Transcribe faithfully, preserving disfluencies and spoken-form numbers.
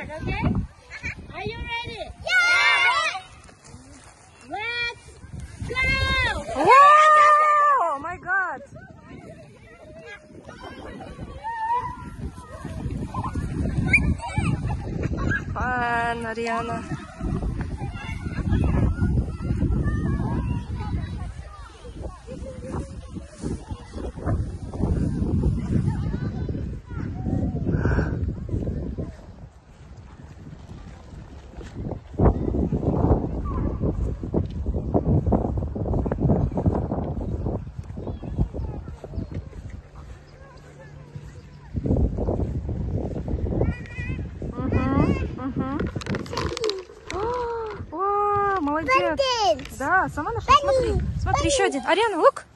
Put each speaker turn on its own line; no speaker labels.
start, okay? Are you ready? Yeah! Let's go!
Wow! Oh my God! Fun, Ariana. Молодец. Да, сама нашла. Смотри, смотри, еще один. Ариана, лук.